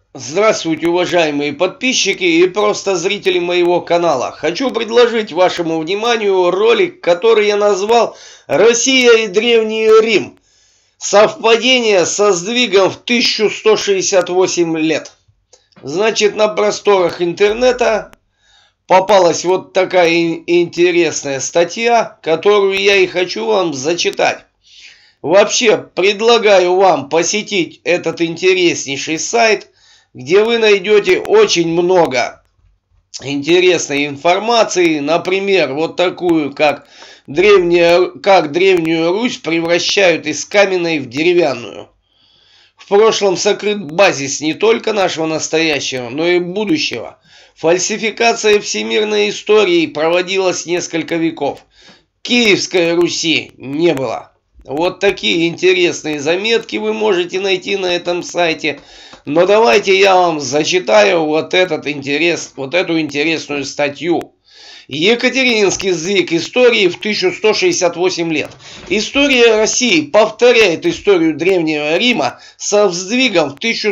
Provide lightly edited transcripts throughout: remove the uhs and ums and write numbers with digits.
Здравствуйте, уважаемые подписчики и просто зрители моего канала. Хочу предложить вашему вниманию ролик, который я назвал «Россия и Древний Рим. Совпадение со сдвигом в 1168 лет». Значит, на просторах интернета попалась вот такая интересная статья, которую я и хочу вам зачитать. Вообще, предлагаю вам посетить этот интереснейший сайт, где вы найдете очень много интересной информации, например, вот такую, как Древнюю Русь превращают из каменной в деревянную. В прошлом сокрыт базис не только нашего настоящего, но и будущего. Фальсификация всемирной истории проводилась несколько веков. Киевской Руси не было. Вот такие интересные заметки вы можете найти на этом сайте. Но давайте я вам зачитаю вот эту интересную статью. Екатерининский сдвиг истории в 1168 лет. История России повторяет историю Древнего Рима со сдвигом в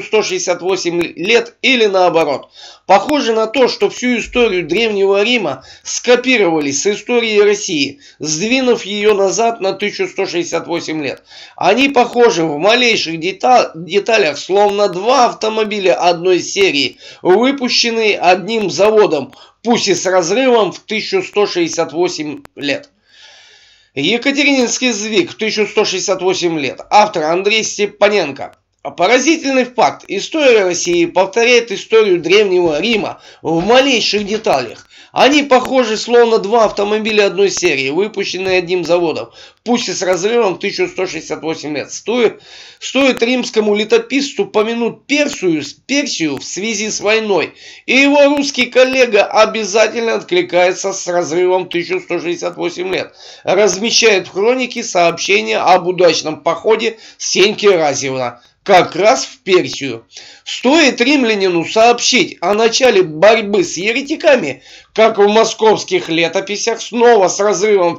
1168 лет или наоборот. Похоже на то, что всю историю Древнего Рима скопировали с истории России, сдвинув ее назад на 1168 лет. Они похожи в малейших деталях, словно два автомобиля одной серии, выпущенные одним заводом, пусть и с разрывом в 1168 лет. Екатерининский сдвиг в 1168 лет. Автор Андрей Степаненко. Поразительный факт. История России повторяет историю Древнего Рима в малейших деталях. Они похожи, словно два автомобиля одной серии, выпущенные одним заводом, пусть и с разрывом в 1168 лет. Стоит римскому летописцу помянуть Персию в связи с войной, и его русский коллега обязательно откликается с разрывом 1168 лет. Размещает в хронике сообщение об удачном походе Сеньки Разина как раз в Персию. Стоит римлянину сообщить о начале борьбы с еретиками, как в московских летописях, снова с разрывом в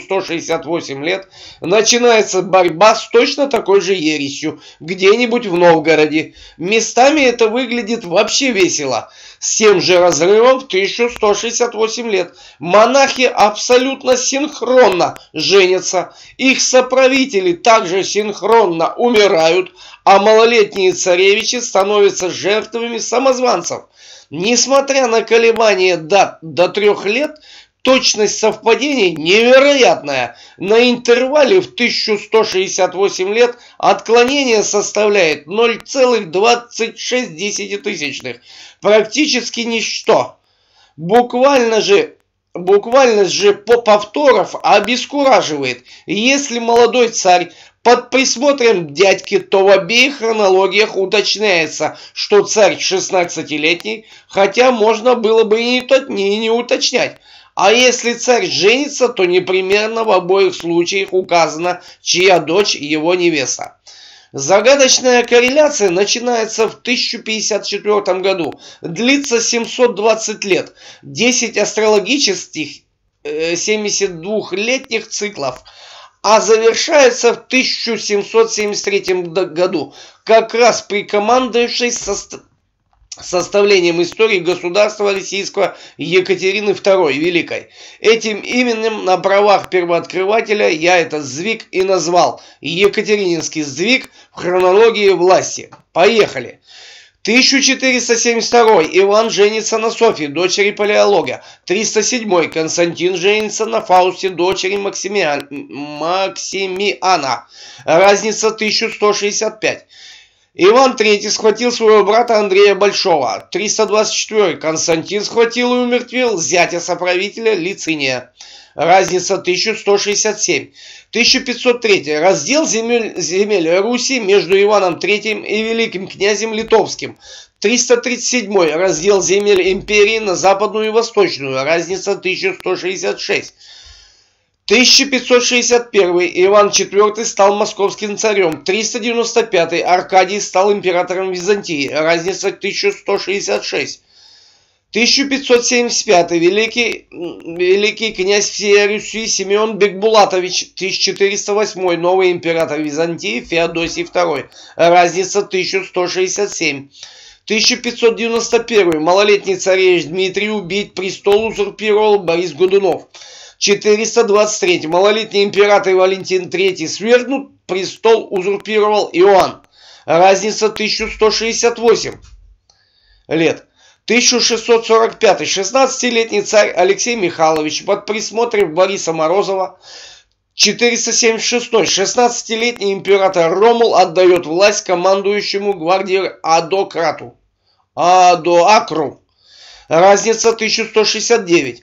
1168 лет, начинается борьба с точно такой же ересью, где-нибудь в Новгороде. Местами это выглядит вообще весело. С тем же разрывом в 1168 лет. Монахи абсолютно синхронно женятся, их соправители также синхронно умирают, а малолетние царевичи становятся жертвами самозванцев. Несмотря на колебания дат до 3 лет, точность совпадений невероятная. На интервале в 1168 лет отклонение составляет 0,26. Практически ничто. Буквальность же по повторов обескураживает. Если молодой царь под присмотром дядьки, то в обеих хронологиях уточняется, что царь 16-летний, хотя можно было бы и не уточнять. А если царь женится, то непременно в обоих случаях указано, чья дочь его невеста. Загадочная корреляция начинается в 1054 году, длится 720 лет, 10 астрологических 72-летних циклов, а завершается в 1773 году, как раз при командующей составлением истории государства российского Екатерины II Великой. Этим именем на правах первооткрывателя я этот сдвиг и назвал Екатерининский сдвиг в хронологии власти. Поехали! 1472 Иван женится на Софье, дочери Палеолога. 307 Константин женится на Фаусте, дочери Максимиана. Разница 1165. Иван III схватил своего брата Андрея Большого. 324 Константин схватил и умертвил зятя соправителя Лициния. Разница 1167. 1503. Раздел земель Руси между Иваном III и великим князем Литовским. 337. Раздел земель империи на западную и восточную. Разница 1166. 1561 Иван IV стал московским царем. 395 Аркадий стал императором Византии. Разница 1166. 1575 великий князь всей Руси Симеон Бекбулатович. 1408 новый император Византии Феодосий II. Разница 1167. 1591. Малолетний царевич Дмитрий убит, престол узурпировал Борис Годунов. 423. Малолетний император Валентин III свергнут, престол узурпировал Иоанн. Разница 1168 лет. 1645. 16-летний царь Алексей Михайлович под присмотром Бориса Морозова. 476. 16-летний император Ромул отдает власть командующему гвардией Адократу. Адоакру. Разница 1169.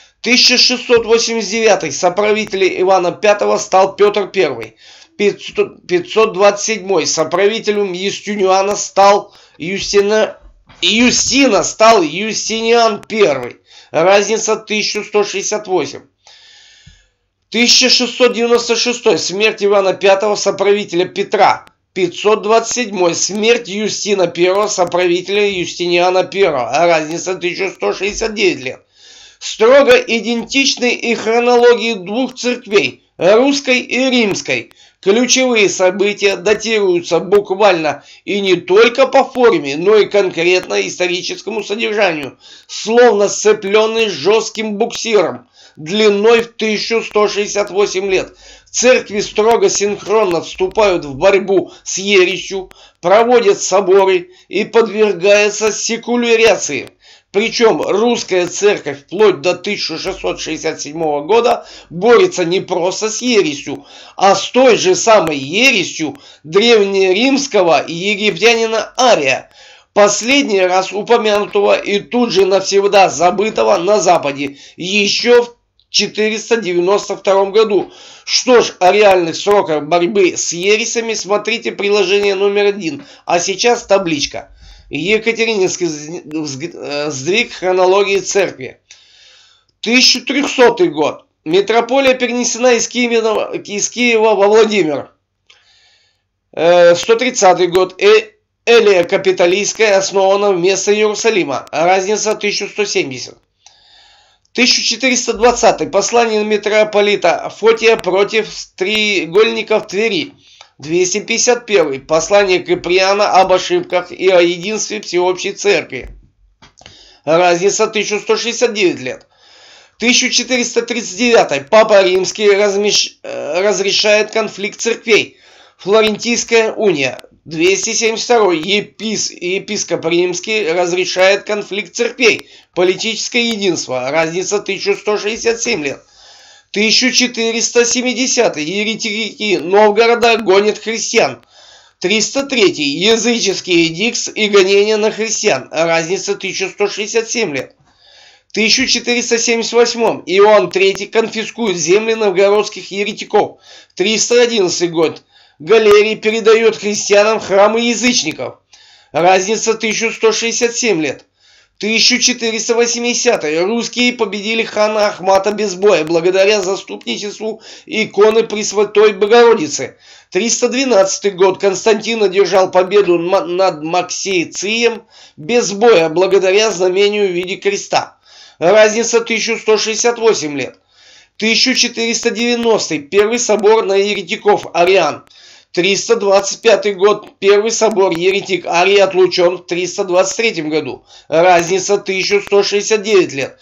1689. Соправителем Ивана V стал Петр I. 527. Соправителем Юстиниана стал Юстиниан I. Разница 1168. 1696. Смерть Ивана V, соправителя Петра. 527. Смерть Юстина I, соправителя Юстиниана I. Разница 1169 лет. Строго идентичны и хронологии двух церквей, русской и римской. Ключевые события датируются буквально и не только по форме, но и конкретно историческому содержанию, словно сцепленные жестким буксиром, длиной в 1168 лет. Церкви строго синхронно вступают в борьбу с ересью, проводят соборы и подвергаются секуляриации. Причем русская церковь вплоть до 1667 года борется не просто с ересью, а с той же самой ересью древнеримского египтянина Ария, последний раз упомянутого и тут же навсегда забытого на Западе еще в 492 году. Что ж, о реальных сроках борьбы с ересями смотрите приложение номер 1, а сейчас табличка. Екатерининский сдвиг хронологии церкви. 1300 год. Митрополия перенесена из Киева во Владимир. 130 год. Элия Капитолийская основана вместо Иерусалима. Разница 1170. 1420. Послание митрополита Фотия против треугольников Твери. 251. Послание Киприана об ошибках и о единстве всеобщей церкви. Разница 1169 лет. 1439. Папа Римский разрешает конфликт церквей. Флорентийская уния. 272. Епископ Римский разрешает конфликт церквей. Политическое единство. Разница 1167 лет. 1470. Еретики Новгорода гонят христиан. 303. Языческие эдикт и гонения на христиан. Разница 1167 лет. 1478. Иоанн III конфискует земли новгородских еретиков. 311 год. Галерий передает христианам храмы язычников. Разница 1167 лет. 1480. Русские победили хана Ахмата без боя благодаря заступничеству иконы Пресвятой Богородицы. 312 год. Константин одержал победу над Максицием без боя благодаря знамению в виде креста. Разница 1168 лет. 1490. Первый собор на еретиков Ариан. 325 год. Первый собор еретик Арий отлучен в 323 году. Разница 1169 лет.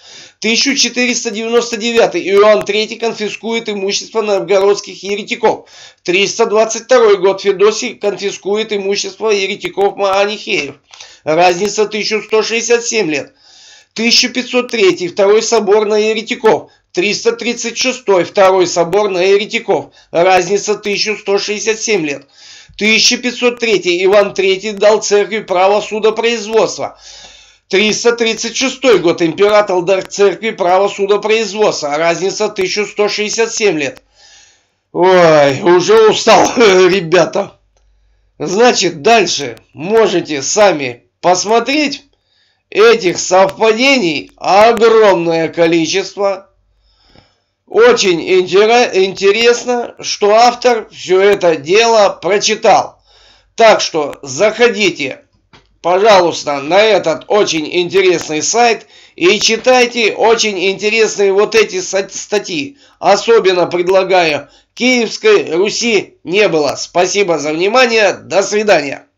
1499. Иоанн III конфискует имущество новгородских еретиков. 322 год. Феодосий конфискует имущество еретиков Маанихеев. Разница 1167 лет. 1503. Второй собор на еретиков. 336. Второй собор на еретиков. Разница 1167 лет. 1503. Иван III дал церкви право судопроизводства. 336 год. Император дал церкви право судопроизводства. Разница 1167 лет. Ой, уже устал, ребята. Значит, дальше можете сами посмотреть. Этих совпадений огромное количество. Очень интересно, что автор все это дело прочитал. Так что заходите, пожалуйста, на этот очень интересный сайт и читайте очень интересные вот эти статьи. Особенно предлагаю «Киевской Руси не было». Спасибо за внимание. До свидания.